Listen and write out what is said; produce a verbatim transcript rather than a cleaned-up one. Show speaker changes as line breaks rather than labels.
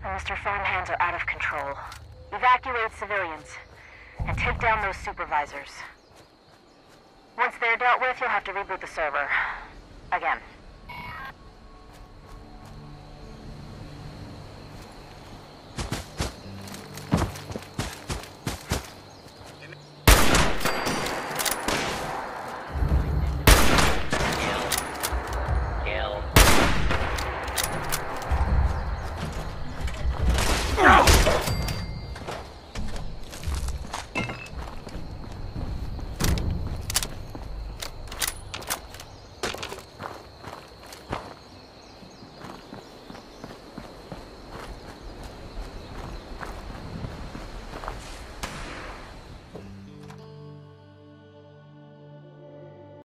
The Mister Farmhands are out of control. Evacuate civilians, and take down those supervisors. Once they're dealt with, you'll have to reboot the server. Again.